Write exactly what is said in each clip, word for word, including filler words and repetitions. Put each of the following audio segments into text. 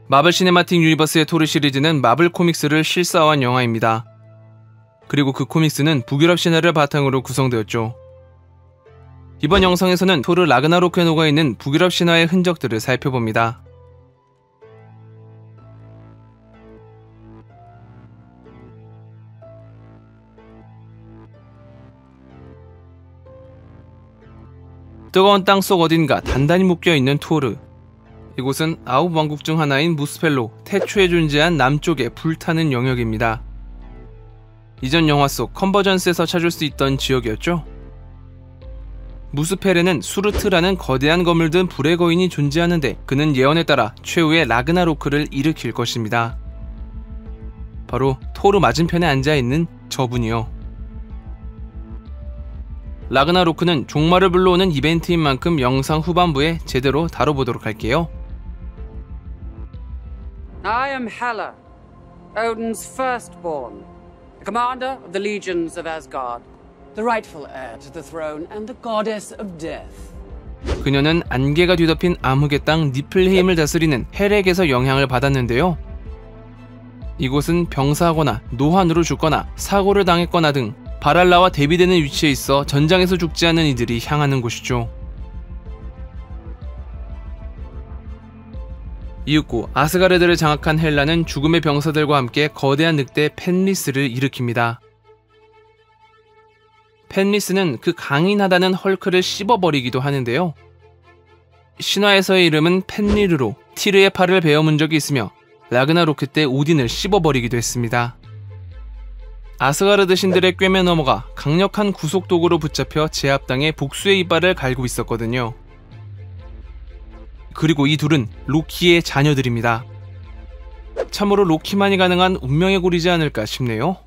마블 시네마틱 유니버스의 토르 시리즈는 마블 코믹스를 실사화한 영화입니다. 그리고 그 코믹스는 북유럽 신화를 바탕으로 구성되었죠. 이번 영상에서는 토르 라그나로크에 녹아있는 북유럽 신화의 흔적들을 살펴봅니다. 뜨거운 땅속 어딘가 단단히 묶여있는 토르. 이곳은 아홉 왕국 중 하나인 무스펠로 태초에 존재한 남쪽의 불타는 영역입니다. 이전 영화 속 컨버전스에서 찾을 수 있던 지역이었죠. 무스펠에는 수르트라는 거대한 검을 든 불의 거인이 존재하는데 그는 예언에 따라 최후의 라그나로크를 일으킬 것입니다. 바로 토르 맞은편에 앉아있는 저분이요. 라그나로크는 종말을 불러오는 이벤트인 만큼 영상 후반부에 제대로 다뤄보도록 할게요. I am Hela, Odin's firstborn, the commander of the legions of Asgard, the rightful heir to the throne and the goddess of death. 그녀는 안개가 뒤덮인 암흑의 땅 니플헤임을 다스리는 헬에게서 영향을 받았는데요. 이곳은 병사하거나 노환으로 죽거나 사고를 당했거나 등 바랄라와 대비되는 위치에 있어 전장에서 죽지 않은 이들이 향하는 곳이죠. 이윽고 아스가르드를 장악한 헬라는 죽음의 병사들과 함께 거대한 늑대 펜리스를 일으킵니다. 펜리스는 그 강인하다는 헐크를 씹어버리기도 하는데요. 신화에서의 이름은 펜리르로 티르의 팔을 베어문 적이 있으며 라그나로크 때 오딘을 씹어버리기도 했습니다. 아스가르드 신들의 꿰매 넘어가 강력한 구속독으로 붙잡혀 제압당해 복수의 이빨을 갈고 있었거든요. 그리고 이 둘은 로키의 자녀들입니다. 참으로 로키만이 가능한 운명의 고리지 않을까 싶네요.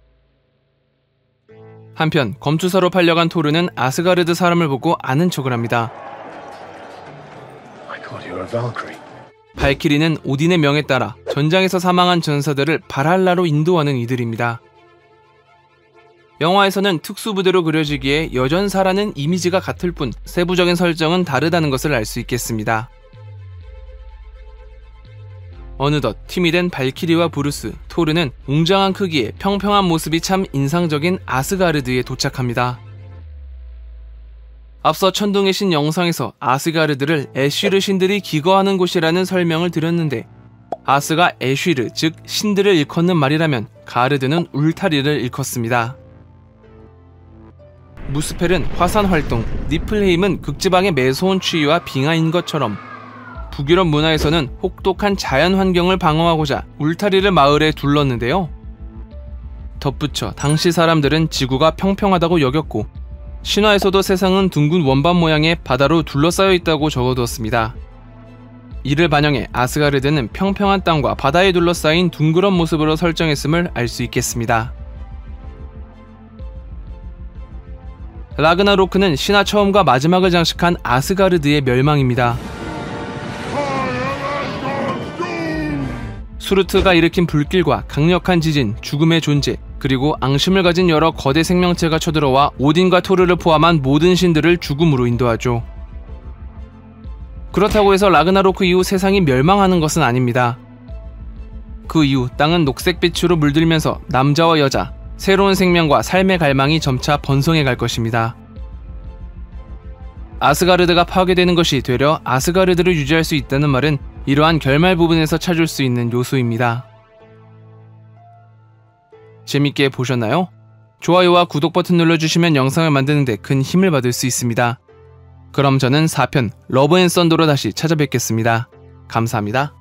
한편 검투사로 팔려간 토르는 아스가르드 사람을 보고 아는 척을 합니다. 발키리는 오딘의 명에 따라 전장에서 사망한 전사들을 발할라로 인도하는 이들입니다. 영화에서는 특수부대로 그려지기에 여전사라는 이미지가 같을 뿐 세부적인 설정은 다르다는 것을 알 수 있겠습니다. 어느덧 팀이 된 발키리와 브루스, 토르는 웅장한 크기에 평평한 모습이 참 인상적인 아스가르드에 도착합니다. 앞서 천둥의 신 영상에서 아스가르드를 애쉬르 신들이 기거하는 곳이라는 설명을 드렸는데 아스가 애쉬르, 즉 신들을 일컫는 말이라면 가르드는 울타리를 일컫습니다. 무스펠은 화산 활동, 니플헤임은 극지방의 매서운 추위와 빙하인 것처럼 북유럽 문화에서는 혹독한 자연 환경을 방어하고자 울타리를 마을에 둘렀는데요. 덧붙여 당시 사람들은 지구가 평평하다고 여겼고 신화에서도 세상은 둥근 원반 모양의 바다로 둘러싸여 있다고 적어두었습니다. 이를 반영해 아스가르드는 평평한 땅과 바다에 둘러싸인 둥그런 모습으로 설정했음을 알 수 있겠습니다. 라그나로크는 신화 처음과 마지막을 장식한 아스가르드의 멸망입니다. 수르트가 일으킨 불길과 강력한 지진, 죽음의 존재, 그리고 앙심을 가진 여러 거대 생명체가 쳐들어와 오딘과 토르를 포함한 모든 신들을 죽음으로 인도하죠. 그렇다고 해서 라그나로크 이후 세상이 멸망하는 것은 아닙니다. 그 이후 땅은 녹색빛으로 물들면서 남자와 여자, 새로운 생명과 삶의 갈망이 점차 번성해 갈 것입니다. 아스가르드가 파괴되는 것이 되려 아스가르드를 유지할 수 있다는 말은 이러한 결말 부분에서 찾을 수 있는 요소입니다. 재밌게 보셨나요? 좋아요와 구독 버튼 눌러주시면 영상을 만드는 데 큰 힘을 받을 수 있습니다. 그럼 저는 사 편 러브 앤 썬더로 다시 찾아뵙겠습니다. 감사합니다.